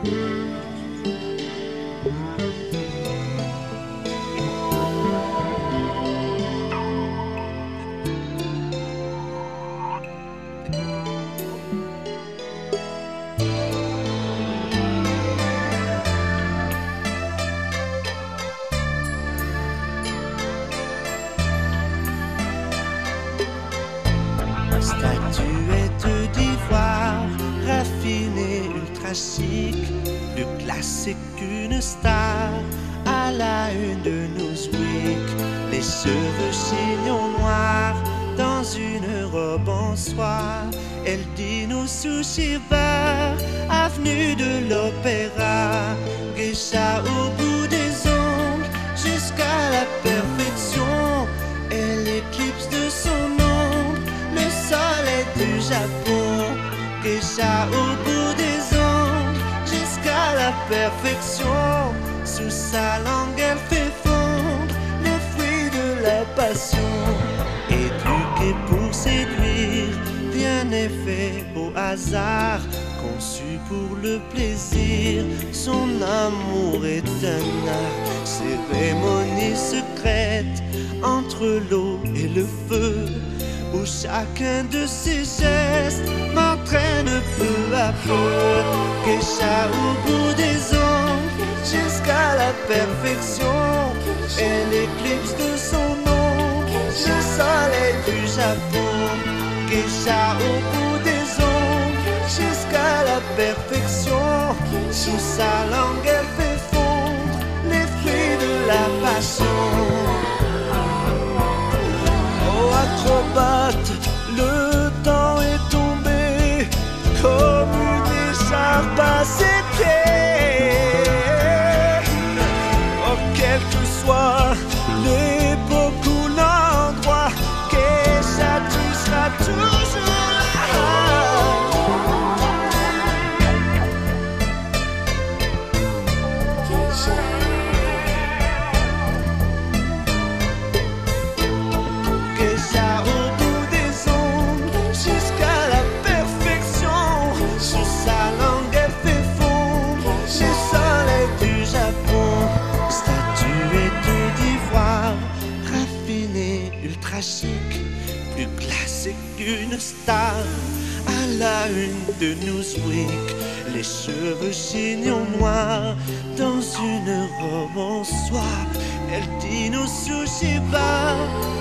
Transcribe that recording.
Statuette d'ivoire, raffinée, ultra chic, plus classique qu'une star, à la une de Newsweek. Les cheveux chignons noirs, dans une robe en soie, elle dit nous sushi bar, avenue de l'Opéra, geisha au bout des ongles, jusqu'à la perfection, elle éclipse de son ombre le soleil du Japon, geisha au bout des ongles, jusqu'à la perfection. Sous sa langue elle fait fondre les fruits de la passion. Éduquée pour séduire, rien n'est fait au hasard, conçu pour le plaisir, son amour est un art. Cérémonie secrète entre l'eau et le feu, où chacun de ses gestes m'entraîne peu à peu. Geisha au bout des ongles, jusqu'à la perfection, elle éclipse de son ombre le soleil du Japon. Geisha au bout des ongles, jusqu'à la perfection, sous sa langue elle fait fondre les fruits de la passion. Oh acrobate, le temps est tombé comme une écharpe à ses pieds. Oh quel que soit l'époque ou l'endroit, Geisha tu seras toujours là. Geisha au bout des ongles, jusqu'à la perfection, sous sa langue elle fait fondre le soleil du Japon. Statuette d'ivoire, raffinée, ultra chic, plus classique qu'une star, à la une de Newsweek. Les cheveux chignons noirs, dans une robe en soie, elle dit nos sushi bar,